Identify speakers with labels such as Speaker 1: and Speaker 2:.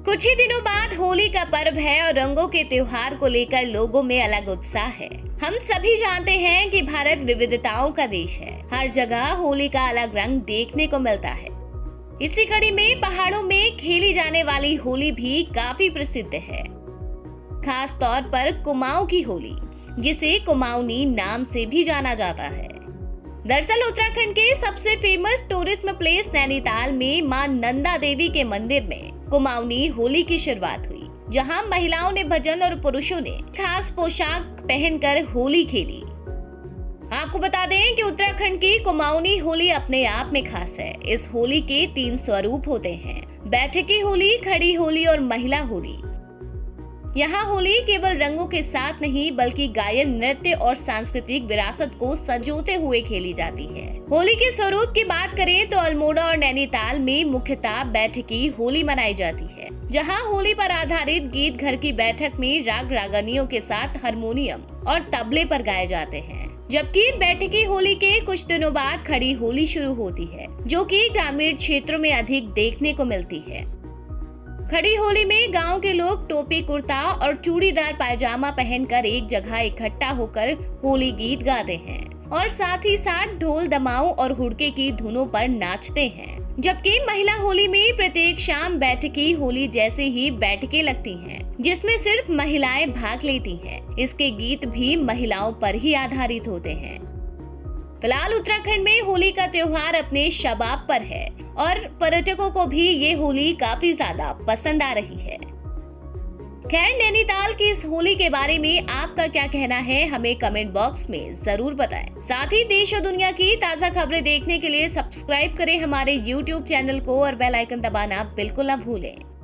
Speaker 1: कुछ ही दिनों बाद होली का पर्व है और रंगों के त्योहार को लेकर लोगों में अलग उत्साह है। हम सभी जानते हैं कि भारत विविधताओं का देश है। हर जगह होली का अलग रंग देखने को मिलता है। इसी कड़ी में पहाड़ों में खेली जाने वाली होली भी काफी प्रसिद्ध है, खास तौर पर कुमाऊं की होली, जिसे कुमाऊनी नाम से भी जाना जाता है। दरअसल उत्तराखंड के सबसे फेमस टूरिज्म प्लेस नैनीताल में मां नंदा देवी के मंदिर में कुमाऊनी होली की शुरुआत हुई, जहां महिलाओं ने भजन और पुरुषों ने खास पोशाक पहनकर होली खेली। आपको बता दें कि उत्तराखंड की कुमाऊनी होली अपने आप में खास है। इस होली के 3 स्वरूप होते हैं: बैठकी होली, खड़ी होली और महिला होली। यहाँ होली केवल रंगों के साथ नहीं बल्कि गायन, नृत्य और सांस्कृतिक विरासत को संजोते हुए खेली जाती है। होली के स्वरूप की बात करें तो अल्मोड़ा और नैनीताल में मुख्यतः बैठकी होली मनाई जाती है, जहाँ होली पर आधारित गीत घर की बैठक में राग रागनियों के साथ हारमोनियम और तबले पर गाए जाते हैं। जबकि बैठकी होली के कुछ दिनों बाद खड़ी होली शुरू होती है, जो कि ग्रामीण क्षेत्रों में अधिक देखने को मिलती है। खड़ी होली में गांव के लोग टोपी, कुर्ता और चूड़ीदार पायजामा पहनकर एक जगह इकट्ठा होकर होली गीत गाते हैं और साथ ही साथ ढोल, दमाऊ और हुड़के की धुनों पर नाचते हैं। जबकि महिला होली में प्रत्येक शाम बैठकी होली जैसे ही बैठकें लगती हैं, जिसमें सिर्फ महिलाएं भाग लेती हैं। इसके गीत भी महिलाओं पर ही आधारित होते हैं। फिलहाल उत्तराखंड में होली का त्योहार अपने शबाब पर है और पर्यटकों को भी ये होली काफी ज्यादा पसंद आ रही है। खैर, नैनीताल की इस होली के बारे में आपका क्या कहना है, हमें कमेंट बॉक्स में जरूर बताएं। साथ ही देश और दुनिया की ताजा खबरें देखने के लिए सब्सक्राइब करें हमारे YouTube चैनल को और बेल आइकन दबाना बिल्कुल न भूलें।